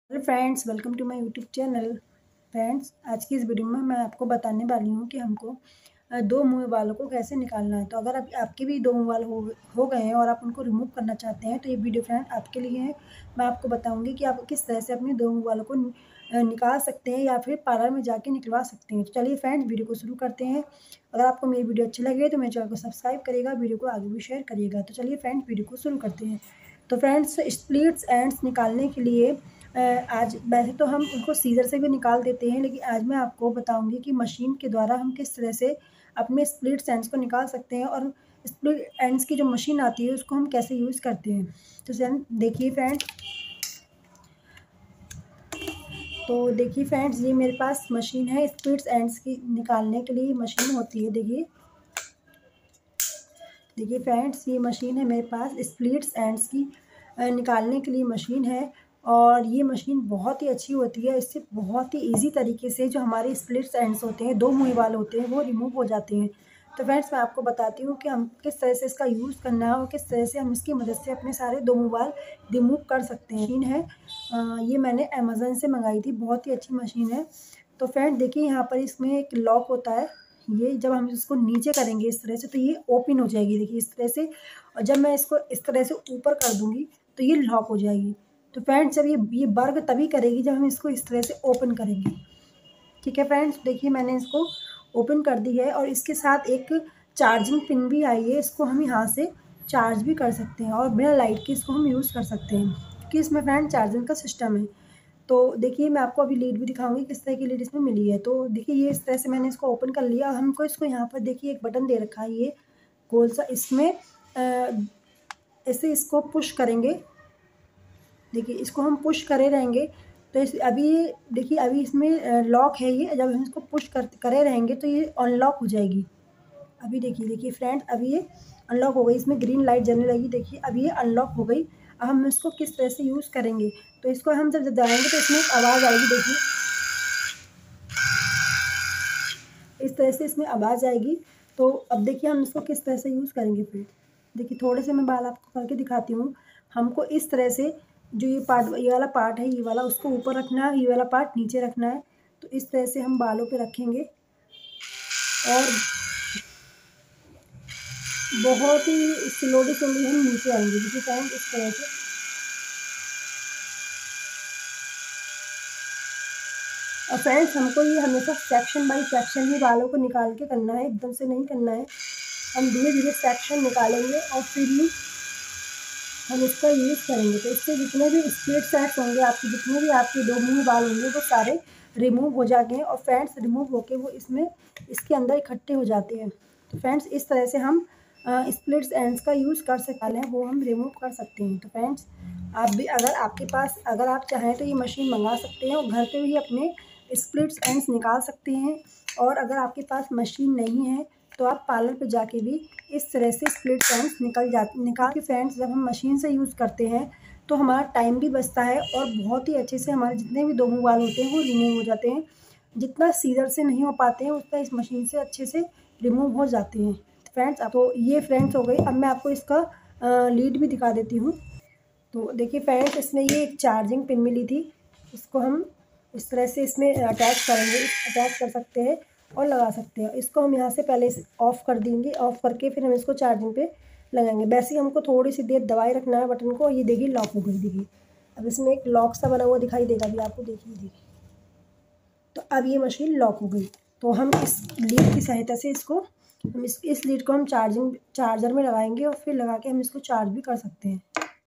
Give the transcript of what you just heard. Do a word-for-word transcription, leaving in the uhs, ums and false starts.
Hello friends, welcome to my YouTube channel. Friends, आज की इस वीडियो में मैं आपको बताने वाली हूँ कि हमको अ, दो मुँह वालों को कैसे निकालना है। तो अगर आप आपके भी दो मुँह वाल हो हो गए हैं और आप उनको रिमूव करना चाहते हैं तो ये वीडियो फ्रेंड आपके लिए है। मैं आपको बताऊँगी कि आप किस तरह से अपने दो मुँह वालों को नि अ, निकाल सकते हैं या फिर पार्लर में जाके निकलवा सकते हैं। तो चलिए फ्रेंड्स, वीडियो को शुरू करते हैं। अगर आपको मेरी वीडियो अच्छी लगे तो मेरे चैनल को सब्सक्राइब करिएगा, वीडियो को आगे भी शेयर करिएगा। तो चलिए फ्रेंड्स, वीडियो को शुरू करते हैं। तो फ्रेंड्स, स्प्लिट्स एंड्स निकालने के लिए अ, आज वैसे तो हम उनको सीज़र से भी निकाल देते हैं, लेकिन आज मैं आपको बताऊँगी कि मशीन के द्वारा हम किस तरह से अपने स्प्लिट्स एंड्स को निकाल सकते हैं और स्प्लिट एंड्स की जो मशीन आती है उसको हम कैसे यूज़ करते हैं। तो फ्रेंड देखिए फ्रेंड्स तो देखिए फ्रेंड्स ये मेरे पास मशीन है स्प्लिट्स एंड्स की निकालने के लिए मशीन होती है। देखिए देखिए फ्रेंड्स ये मशीन है मेरे पास स्प्लिट्स एंड्स की अ, निकालने के लिए मशीन है और ये मशीन बहुत ही अच्छी होती है। इससे बहुत ही इजी तरीके से जो हमारे स्प्लिट्स एंड्स होते हैं, दो मुँह वाले होते हैं, वो रिमूव हो जाते हैं। तो फ्रेंड्स मैं आपको बताती हूँ कि हम किस तरह से इसका यूज़ करना है और किस तरह से हम इसकी मदद से अपने सारे दो मुँह वाल रिमूव कर सकते हैं। मशीन है अ, ये मैंने अमेज़न से मंगाई थी, बहुत ही अच्छी मशीन है। तो फ्रेंड देखिए यहाँ पर इसमें एक लॉक होता है, ये जब हम इसको नीचे करेंगे इस तरह से तो ये ओपन हो जाएगी। देखिए इस तरह से, और जब मैं इसको इस तरह से ऊपर कर दूँगी तो ये लॉक हो जाएगी। तो फ्रेंड्स जब ये ये वर्क तभी करेगी जब हम इसको इस तरह से ओपन करेंगे। ठीक है फ्रेंड्स, देखिए मैंने इसको ओपन कर दी है और इसके साथ एक चार्जिंग पिन भी आई है। इसको हम यहाँ से चार्ज भी कर सकते हैं और बिना लाइट के इसको हम यूज़ कर सकते हैं, क्योंकि इसमें फ्रेंड चार्जिंग का सिस्टम है। तो देखिए मैं आपको अभी लीड भी दिखाऊँगी किस तरह की लीड इसमें मिली है। तो देखिए ये इस तरह से मैंने इसको ओपन कर लिया। हमको इसको यहाँ पर देखिए एक बटन दे रखा है ये गोल सा, इसमें अ, ऐसे इसको पुश करेंगे। देखिए इसको हम पुश करे रहेंगे तो इस अभी देखिए अभी इसमें लॉक है ये, जब हम इसको पुश कर करे रहेंगे तो ये अनलॉक हो जाएगी। अभी देखिए देखिए फ्रेंड अभी ये अनलॉक हो गई, इसमें ग्रीन लाइट जलने लगी। देखिए अभी ये अनलॉक हो गई। अब हम इसको किस तरह से यूज़ करेंगे, तो इसको हम जब दबाएँगे तो इसमें एक आवाज़ आएगी। देखिए इस तरह से इसमें आवाज़ आएगी। तो अब देखिए हम इसको किस तरह से यूज़ करेंगे फिर। देखिए थोड़े से मैं बाल आपको करके दिखाती हूँ। हमको इस तरह से जो ये पार्ट, ये वाला पार्ट है, ये वाला उसको ऊपर रखना है, ये वाला पार्ट नीचे रखना है। तो इस तरह से हम बालों पे रखेंगे और बहुत ही स्लोली स्लोली हम नीचे आएँगे। देखिए फ्रेंड इस तरह से। और फ्रेंड्स हमको ये हमेशा सेक्शन बाय सेक्शन ही बालों को निकाल के करना है, एकदम से नहीं करना है। हम धीरे-धीरे सेक्शन निकालेंगे और फिर ही हम इसका यूज़ करेंगे। तो इससे जितने भी स्प्लिट एंड्स होंगे, आपके जितने भी आपके दो मुँह बाल होंगे वो सारे रिमूव हो जाते हैं और फ्रेंड्स रिमूव होके वो इसमें इसके अंदर इकट्ठे हो जाते हैं। तो फ्रेंड्स इस तरह से हम अ, स्प्लिट्स एंड्स का यूज़ कर सकते हैं, वो हम रिमूव कर सकते हैं। तो फ्रेंड्स आप भी, अगर आपके पास, अगर आप चाहें तो ये मशीन मंगा सकते हैं और घर पे भी अपने स्प्लिट्स एंड्स निकाल सकते हैं। और अगर आपके पास मशीन नहीं है तो आप पार्लर पे जाके भी इस तरह से स्प्लिट एंड्स निकल जाते निकाल के फ्रेंड्स जब हम मशीन से यूज़ करते हैं तो हमारा टाइम भी बचता है और बहुत ही अच्छे से हमारे जितने भी दो मुँह वाल होते हैं वो रिमूव हो जाते हैं। जितना सीज़र से नहीं हो पाते हैं उतना इस मशीन से अच्छे से रिमूव हो जाते हैं। फ्रेंड्स अब तो ये फ्रेंड्स हो गई। अब मैं आपको इसका अ, लीड भी दिखा देती हूँ। तो देखिए फ्रेंड्स इसमें ये एक चार्जिंग पिन मिली थी, इसको हम इस तरह से इसमें अटैच करेंगे, अटैच कर सकते हैं और लगा सकते हैं। इसको हम यहाँ से पहले ऑफ़ कर देंगे, ऑफ़ करके फिर हम इसको चार्जिंग पे लगाएंगे। वैसे ही हमको थोड़ी सी देर दबाए रखना है बटन को। ये देखिए लॉक हो गई। देखिए अब इसमें एक लॉक सा बना हुआ दिखाई देगा अभी आपको। देखिए देखिए तो अब ये मशीन लॉक हो गई। तो हम इस लीड की सहायता से इसको हम इस इस लीड को हम चार्जिंग चार्जर में लगाएंगे और फिर लगा के हम इसको चार्ज भी कर सकते हैं।